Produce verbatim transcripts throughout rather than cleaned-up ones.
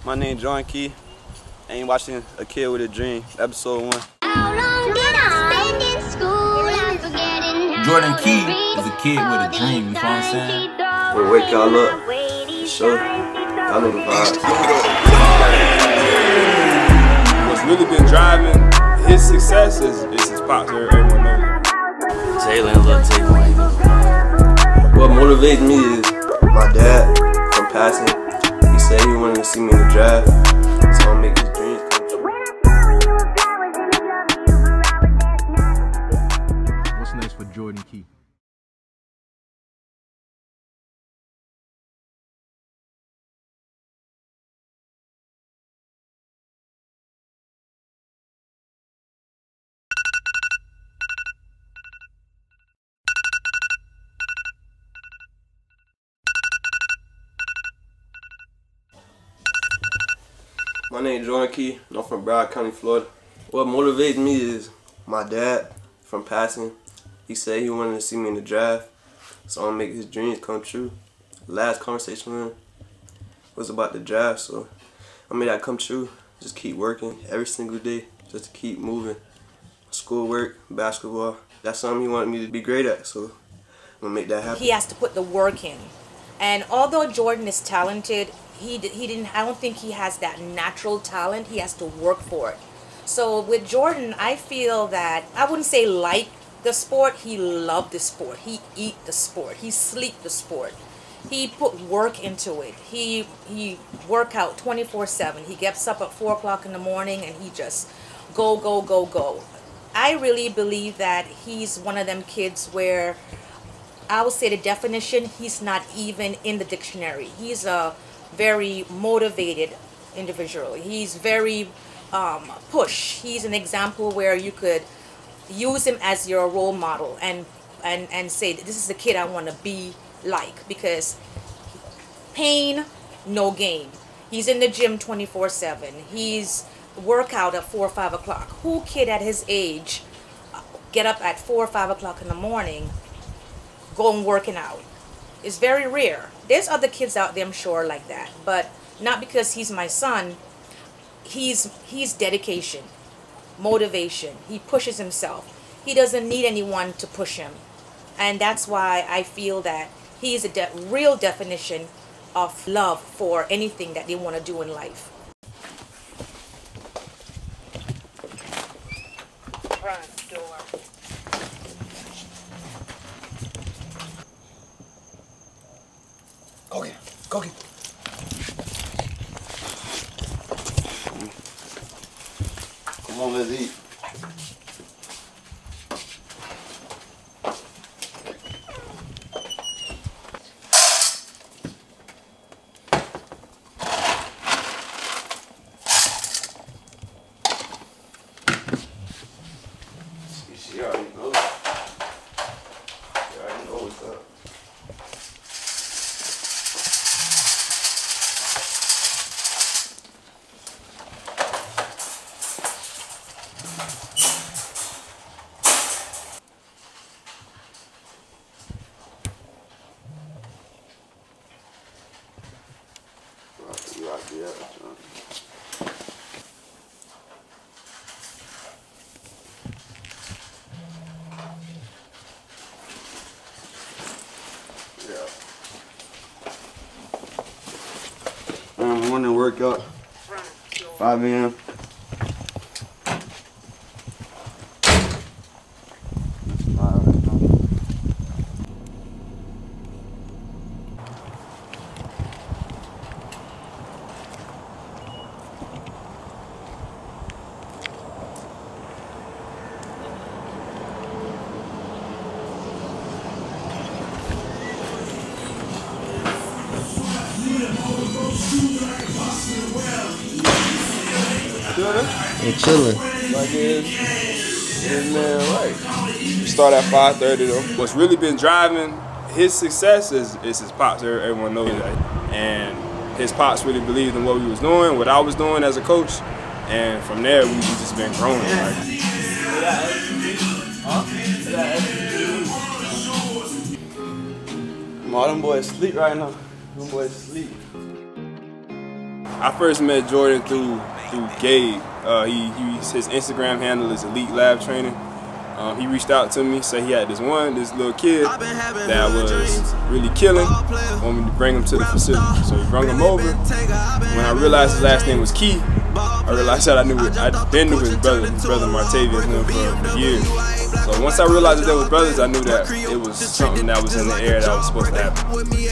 My name Jordan Key. I ain't watching A Kid with a Dream, episode one. How long did I spend in school? I'm forgetting how Jordan Key is a kid with a dream, you know what I'm saying? We'll wake y'all up. For sure. Y'all know the vibes. What's really been driving his success is, is his pops. Everyone knows it. Jalen Lil Taekwon. What motivates me is my dad from passing. He said he wanted to see me in the draft, so I'll make his dreams come true. What's next for Jordan Key? My name is Jordan Key, and I'm from Broward County, Florida. What motivates me is my dad from passing. He said he wanted to see me in the draft, so I'll make his dreams come true. Last conversation with him was about the draft, so I made that come true. Just keep working every single day, just to keep moving. Schoolwork, basketball, that's something he wanted me to be great at, so I'm gonna make that happen. He has to put the work in. And although Jordan is talented, he he didn't. I don't think he has that natural talent. He has to work for it. So with Jordan, I feel that I wouldn't say like the sport. He loved the sport. He eat the sport. He sleep the sport. He put work into it. He he work out twenty-four seven. He gets up at four o'clock in the morning and he just go go go go. I really believe that he's one of them kids where I would say the definition, he's not even in the dictionary. He's a very motivated individual. He's very um, push. He's an example where you could use him as your role model and and and say, this is the kid I want to be like, because pain, no gain. He's in the gym twenty-four seven. He's workout at four or five o'clock. Who kid at his age get up at four or five o'clock in the morning going working out? It's very rare. There's other kids out there, I'm sure, like that, but not because he's my son. He's he's dedication, motivation. He pushes himself. He doesn't need anyone to push him, and that's why I feel that he's a de real definition of love for anything that they want to do in life. Front door. Go get it. Go get it. Come on, let's eat. She already knows. She already knows what's up. Yeah. Um, morning workout, five A M Hey, chilling. Like it is, is man, right. You start at five thirty though. What's really been driving his success is, is his pops. Everyone knows that. And his pops really believed in what we was doing, what I was doing as a coach. And from there, we just been growing. Like. All them boys sleep right now. Them boys sleep. I first met Jordan through through Gabe. Uh, he, he his Instagram handle is Elite Lab Training. Um, he reached out to me, said he had this one, this little kid that was really killing. Want me to bring him to the facility, so we brought him over. When I realized his last name was Key, I realized that I knew it. I then knew his brother, his brother Martavius, knew him for, for years. So once I realized that they were brothers, I knew that it was something that was in the air that was supposed to happen.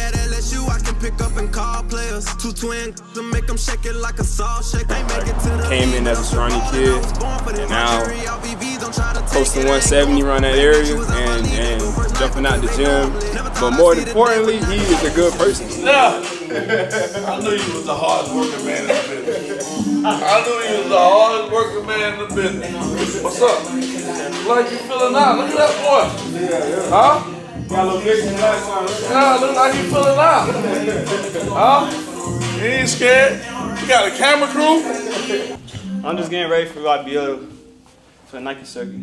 I came in as a scrawny kid, and now close to one seventy around that area, and, and jumping out the gym. But more importantly, he is a good person. Yeah, I knew you was the hardest working man in the business. I knew you was the hardest working man in the business. What's up? Like you feeling now? Look at that boy. Yeah, yeah. Huh? Got a little big from last time. Yeah, look like you feeling now. Huh? You ain't scared? You got a camera crew? I'm just getting ready for I B L for the Nike circuit.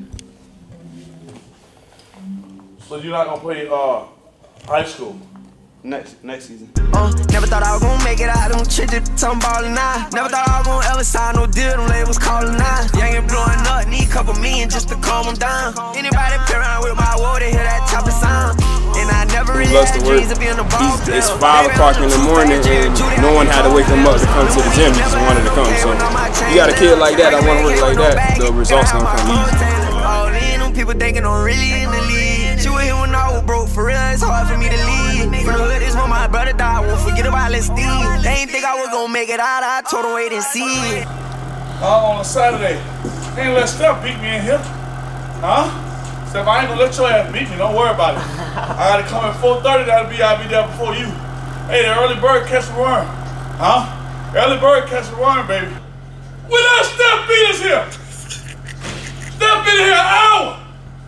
So you're not gonna play uh, high school? Next next season. Uh, never thought I was gonna make it out, them chicks some ballin' now. Never thought I was gonna ever sign no deal, them labels calling now. Young and blowing up, need a couple million just to calm them down. Anybody play around with my word, they hear that chopper sound. And I never really loves to work. He's, it's five o'clock in the morning and no one had to wake him up to come to the gym. He just wanted to come. So you got a kid like that, I want to work like that, the results gonna come easy. All in, them people thinking I'm really in the league. She was here when I was broke, for real, it's hard for me to leave. From the hood, this when my brother died, won't forget about Let's Steve. They ain't think I was gonna make it out, I told them wait and see. Uh, on a Saturday, ain't let Steph beat me in here. Huh? Steph, I ain't gonna let your ass beat me, don't worry about it. I gotta come at four thirty, that'll be, I'll be there before you. Hey, the early bird catch the worm. Huh? Early bird catch the worm, baby. We let Steph beat us here. Steph been here an hour.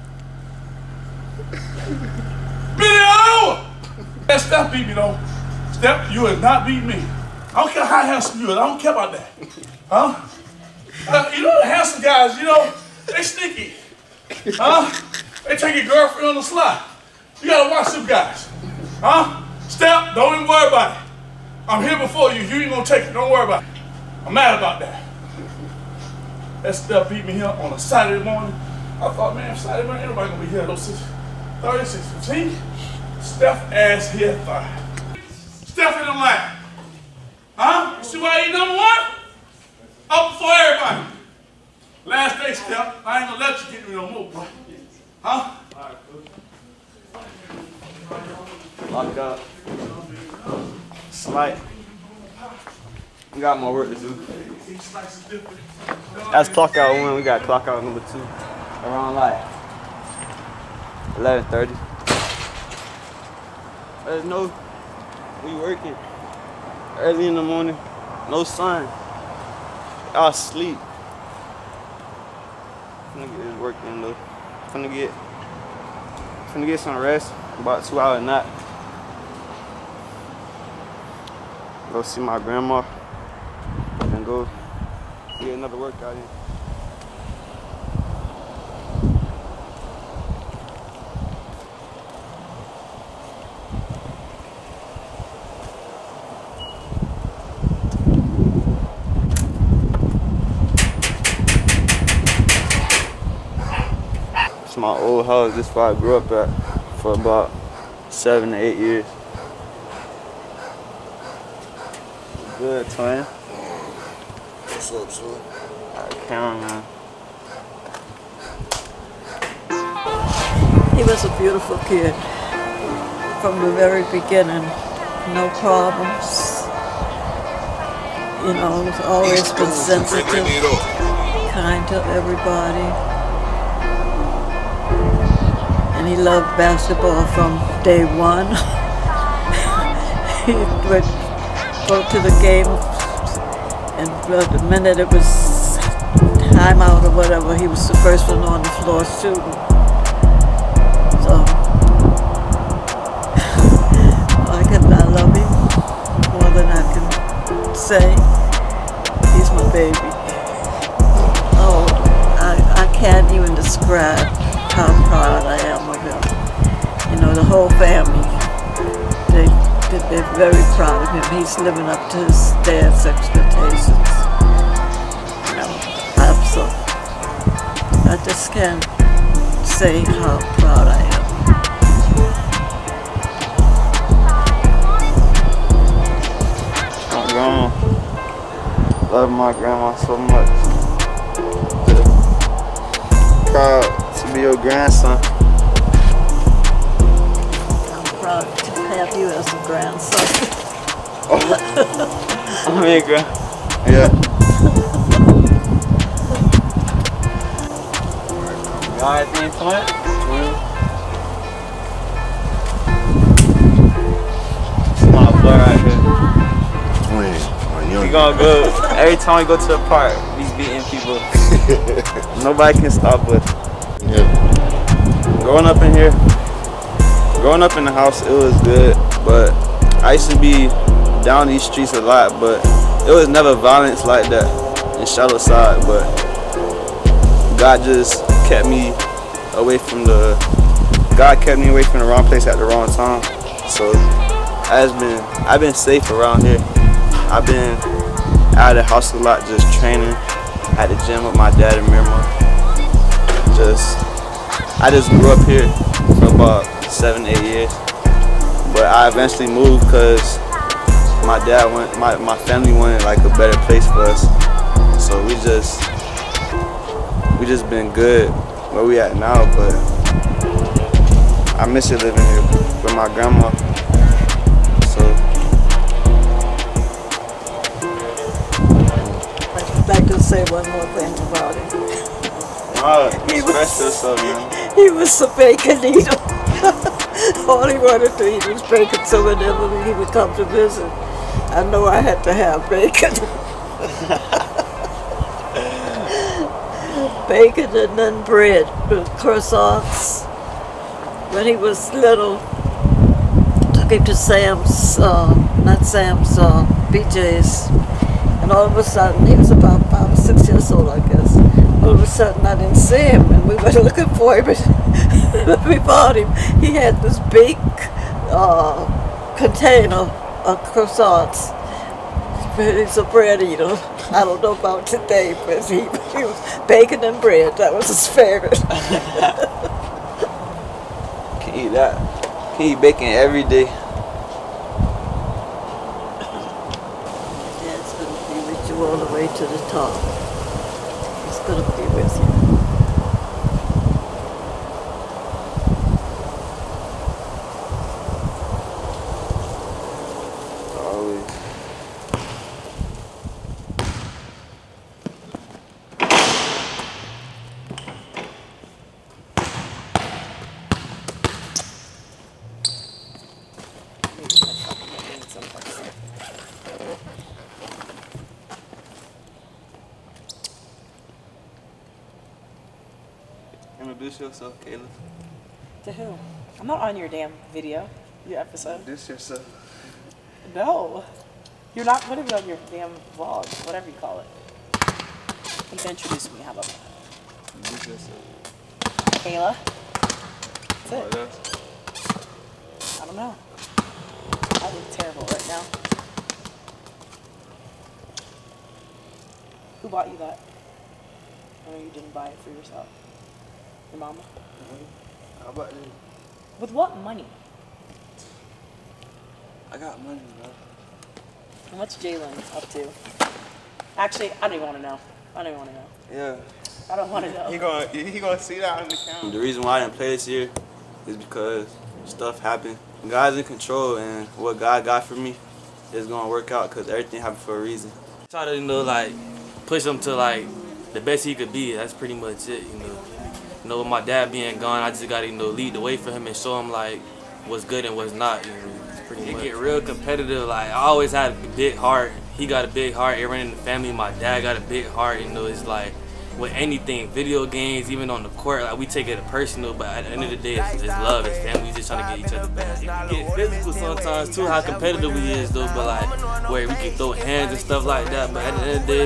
Been here an hour. Let Steph beat me though. Steph, you has not beat me. I don't care how handsome you is, I don't care about that. Huh? Uh, you know the handsome guys, you know, they sneaky. Huh? They take your girlfriend on the slide. You gotta watch them guys. Huh? Steph, don't even worry about it. I'm here before you. You ain't gonna take it. Don't worry about it. I'm mad about that. That Steph beat me here on a Saturday morning. I thought, man, Saturday morning, ain't nobody gonna be here. Those six thirty, six fifteen. Steph ass here five. Steph in the line. Huh? You see why he number one? Up before everybody. Last day, Steph. I ain't gonna let you get me no more, boy. Huh? Lock up. Slight. We got more work to do. That's clock out one. We got clock out number two. Around like eleven thirty. There's no. We working early in the morning. No sun. Y'all sleep. Finna get this work in though. Finna get. Finna get some rest. About two hour nap. Go see my grandma and go get another workout in. It's my old house. This is where I grew up at for about seven to eight years. Good, twin. What's up, son? I count, man. He was a beautiful kid from the very beginning. No problems. You know, he's always been sensitive, kind to everybody. And he loved basketball from day one. He would go to the game, and the minute it was time out or whatever, he was the first one on the floor shooting. So I can I love him more than I can say. He's my baby. Oh, I, I can't even describe how proud I am of him. You know, the whole family, they could be very proud of him. He's living up to his dad's expectations. You know, absolutely. I just can't say how proud I am. My grandma. Love my grandma so much. Proud to be your grandson. I'm proud to have you as a grandson. Oh. I mean, grand. Yeah. You got anything for it? It's my blood right here. Twins. We gonna go, every time we go to the park, we beating people. Nobody can stop us. Yeah. Growing up in here, growing up in the house, it was good, but I used to be down these streets a lot, but it was never violence like that in Shadowside, but God just kept me away from the, God kept me away from the wrong place at the wrong time. So I've been, I've been safe around here. I've been out of the house a lot, just training at the gym with my dad and Miriam. Just, I just grew up here for about seven, eight years. But I eventually moved because my dad went, my, my family wanted like a better place for us. So we just, we just been good where we at now, but I miss it living here with my grandma. So. I'd like to say one more thing about him. Oh, he, was, yourself, man. he was a bacon eater. All he wanted to eat was bacon, so whenever he would come to visit, I know I had to have bacon. Bacon and then bread with croissants. When he was little, took him to Sam's, uh, not Sam's, uh, B J's. And all of a sudden, he was about five or six years old, I guess. All of a sudden, I didn't see him, and we went looking for him. When we found him, he had this big uh, container of croissants. He's a bread eater. I don't know about today, but he, he was bacon and bread. That was his favorite. Can eat that. Can eat bacon every day. Dad's going to be with you all the way to the top. He's going to be with you. Always. Introduce yourself, Kayla. To who? I'm not on your damn video, your episode. Introduce yourself. No. You're not putting it on your damn vlog, whatever you call it. You can introduce me, how about that? Introduce yourself. Kayla. That's it. What else? I don't know. I look terrible right now. Who bought you that? I know you didn't buy it for yourself. Your mama? Mm-hmm. How about you? With what money? I got money, bro. And what's Jalen up to? Actually, I don't even want to know. I don't even want to know. Yeah. I don't want to know. He gonna he gonna see that on the camera. The reason why I didn't play this year is because stuff happened. God's in control, and what God got for me is gonna work out because everything happened for a reason. Try to, you know, like push him to like the best he could be. That's pretty much it, you know. You know, with my dad being gone, I just gotta, you know, lead the way for him and show him like what's good and what's not. You know, it's pretty it much. Get real competitive. Like I always had a big heart. He got a big heart. Everyone in the family, my dad got a big heart. You know, it's like with anything, video games, even on the court, like we take it personal. But at the end of the day, it's, it's love. It's family. We just trying to get each other back. It can get physical sometimes too. How competitive we is though, but like where we can throw hands and stuff like that. But at the end of the day,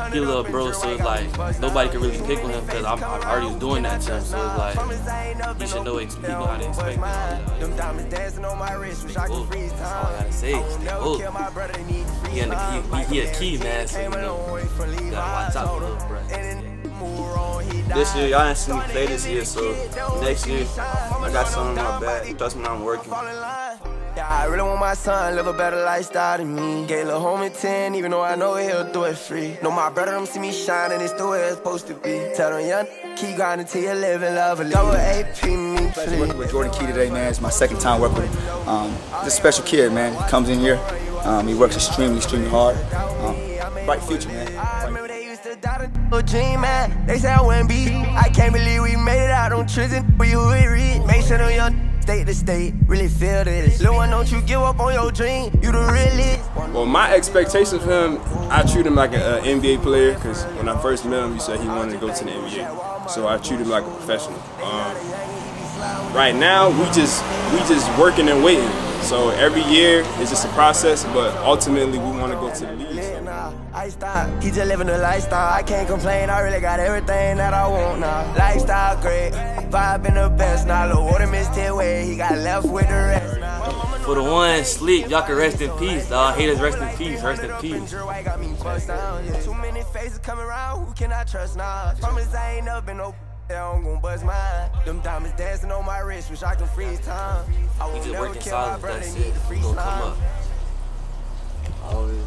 he a little bro, so it's like nobody can really pick on him because I'm, I'm already was doing that to him. So it's like he should know, he know how to expect it. That's all I gotta say. Stay woke. He, in the, he, he a key man, so you know you gotta watch out for little bro. This year, y'all didn't see me play this year, so next year, I got something in my bag. Trust me, I'm working. Yeah, I really want my son live a better lifestyle than me. Gave little homie ten, even though I know he'll do it free. Know my brother them see me shining, it's the way it's supposed to be. Tell them young, keep grinding till you live and love. Double A P me, please. Working with Jordan Key today, man. It's my second time working with him. Um, this special kid, man. He comes in here. Um, he works extremely, extremely hard. Um, bright future, man. Bright. Dream, man. They say I wouldn't be. I can't believe we made it out on trips and we would read. Make sure them young state to state really feel this. Little one, don't you give up on your dream. You the realest. Well, my expectations for him, I treat him like an uh, N B A player because when I first met him, he said he wanted to go to the N B A. So I treat him like a professional. Um, right now, we just we just working and waiting. So every year is just a process, but ultimately we want to go to the league. He just living the lifestyle. I can't complain. I really got everything that I want now. Lifestyle great, vibe in the best. Now the water missed his way. He got left with the rest. For the one sleep, y'all can rest in peace, dog. Haters, rest in peace. Rest in peace. Too many faces coming around. Who can I trust now? Promise I ain't never been no. I'm gonna buzz mine. Them diamonds dancing on my wrist. Wish I could freeze time. I we just working solid. That's it. We gonna come up. Always.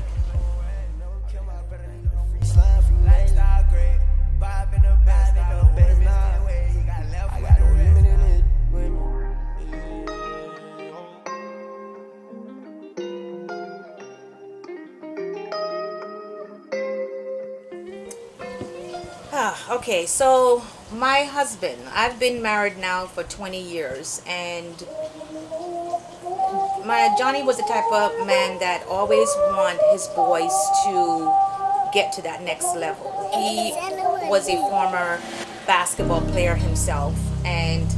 Ah, okay, so my husband, I've been married now for twenty years, and my Johnny was the type of man that always want his boys to get to that next level. He was a former basketball player himself, and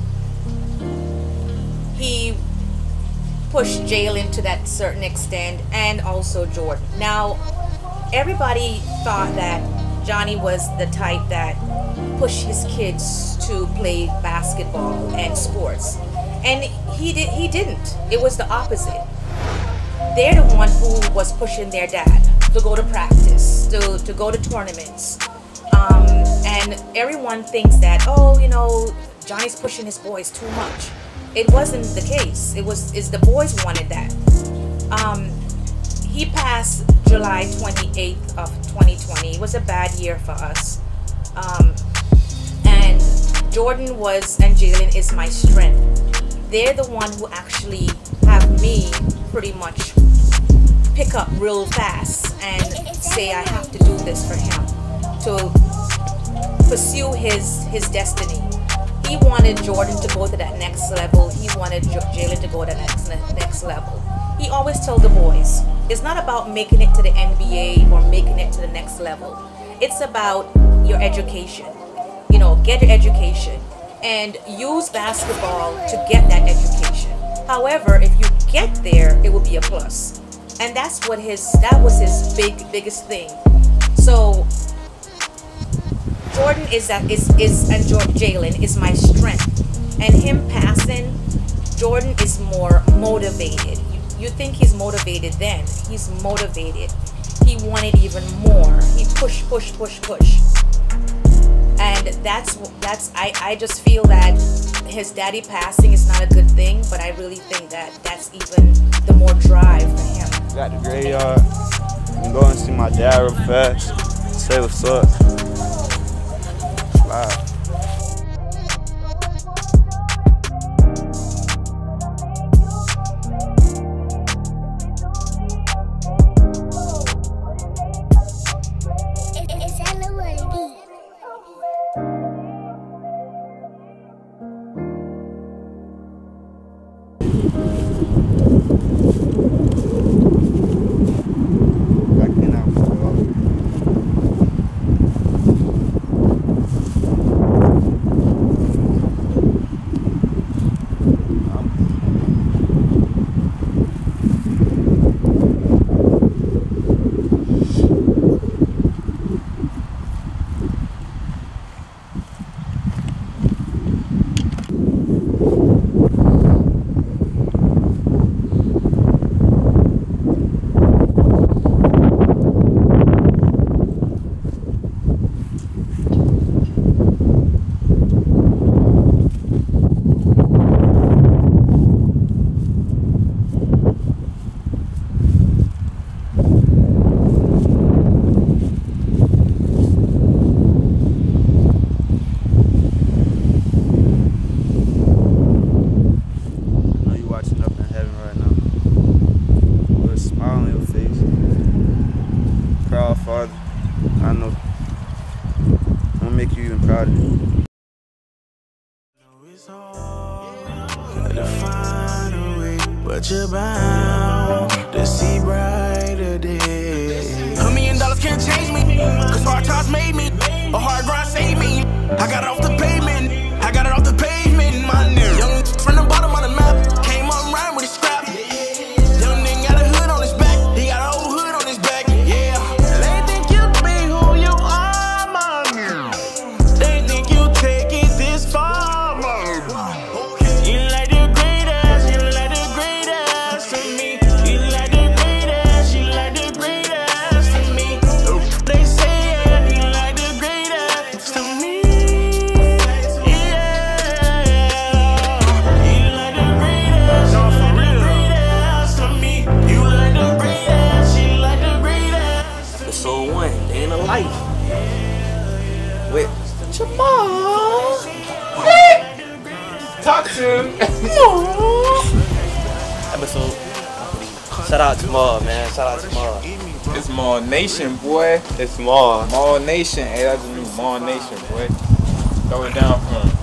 he pushed Jalen to that certain extent, and also Jordan. Now, everybody thought that Johnny was the type that pushed his kids to play basketball and sports, and he did. He didn't. It was the opposite. They're the one who was pushing their dad to go to practice, to to go to tournaments, um, and everyone thinks that, oh, you know, Johnny's pushing his boys too much. It wasn't the case. It was is the boys wanted that. Um, he passed July twenty-eighth of twenty twenty. It was a bad year for us. Um, and Jordan was, and Jalen is my strength. They're the one who actually have me pretty much pick up real fast and say I have to do this for him, to pursue his, his destiny. He wanted Jordan to go to that next level. He wanted Jalen to go to the next, next level. He always told the boys, it's not about making it to the N B A or making it to the next level. It's about your education. You know, get your education and use basketball to get that education. However, if you get there, it will be a plus. And that's what his, that was his big, biggest thing. So Jordan is that is is and Jalen is my strength, and him passing, Jordan is more motivated. You, you think he's motivated then? He's motivated. He wanted even more. He push, push, push, push. And that's that's I I just feel that his daddy passing is not a good thing, but I really think that that's even the more drive for him. Got the graveyard. I'm going to see my dad real fast. Say what's up. Wow. father. I know. I'm gonna make you even prouder. But you're bound to see brighter days. A million dollars can't change me, cause hard times made me. A hard grind saved me. I got it off the pavement. I got it off the pavement, my nigga. Young from the bottom of the map, came up right with a scrap. Young nigga got a hood on his back. He got a whole hood on his back, yeah. They think you be who you are, my nigga. They think you take it this far, my nigga. You like the greatest, you like the greatest to me. You like the greatest, you like the greatest to me. They say it, you like the greatest to me. With Jamal. Talk to him. Episode. Shout out to Maul, man. Shout out to Maul. It's Maul Nation, boy. It's Maul. Maul Nation. Hey, that's the new Maul Nation, boy. Throw it down for him.